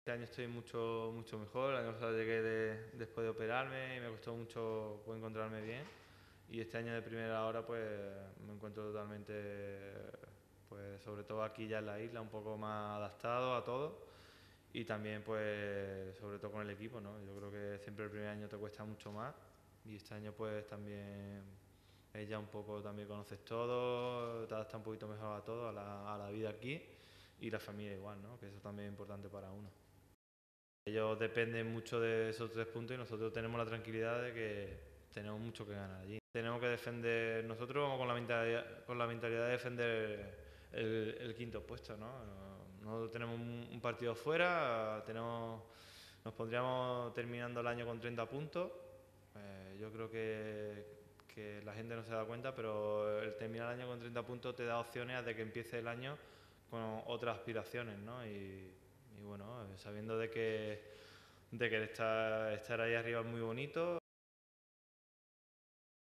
Este año estoy mucho mejor. El año pasado llegué después de operarme y me costó mucho pues, encontrarme bien. Y este año de primera hora pues me encuentro totalmente, pues sobre todo aquí ya en la isla, un poco más adaptado a todo. Y también pues sobre todo con el equipo, ¿no? Yo creo que siempre el primer año te cuesta mucho más y este año pues también ya un poco también conoces todo, te adaptas un poquito mejor a todo, a la vida aquí y la familia igual, ¿no? Que eso también es importante para uno. Ellos dependen mucho de esos 3 puntos y nosotros tenemos la tranquilidad de que tenemos mucho que ganar allí. Tenemos que defender, nosotros vamos con la mentalidad de defender el quinto puesto, ¿no? Nosotros tenemos un partido fuera, nos pondríamos terminando el año con 30 puntos. Yo creo que la gente no se da cuenta, pero el terminar el año con 30 puntos te da opciones de que empiece el año con otras aspiraciones, ¿no? Y bueno, sabiendo de que estar ahí arriba es muy bonito.